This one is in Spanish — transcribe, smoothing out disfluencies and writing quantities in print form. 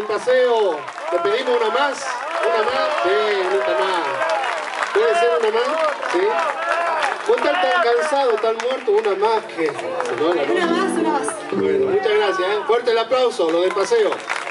del paseo. Le pedimos una más. ¿Una más? Sí, una más. ¿Puede ser una más? Sí. Vos estás tan cansado, tan muerto, una más que... Una más, una más. Bueno, muchas gracias. Fuerte el aplauso, lo del paseo.